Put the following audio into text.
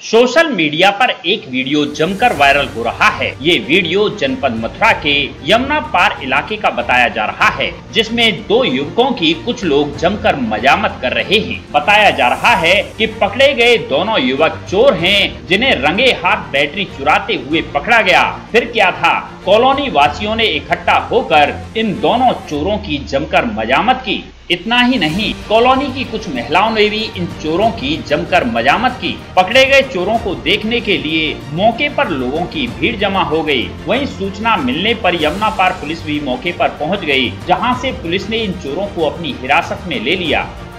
Social media पर एक video जमकर वायरल हो रहा है। ये वीडियो जनपद मथुरा के यमुना पार इलाके का बताया जा रहा है, जिसमें दो युवकों की कुछ लोग जमकर मजामत कर रहे हैं। बताया जा रहा है कि पकड़े गए दोनों युवक चोर हैं, जिन्हें रंगे हाथ बैटरी चुराते हुए पकड़ा गया। फिर क्या था, कॉलोनी वासियों ने इकट्ठा होकर इन दोनों चोरों की जमकर मजामत की। इतना ही नहीं, कॉलोनी की कुछ महिलाओं ने भी इन चोरों की जमकर मजामत की। पकड़े गए चोरों को देखने के लिए मौके पर लोगों की भीड़ जमा हो गई। वहीं सूचना मिलने पर यमुना पार पुलिस भी मौके पर पहुंच गई, जहां से पुलिस ने इन चोरों को अपनी हिरासत में ले लिया।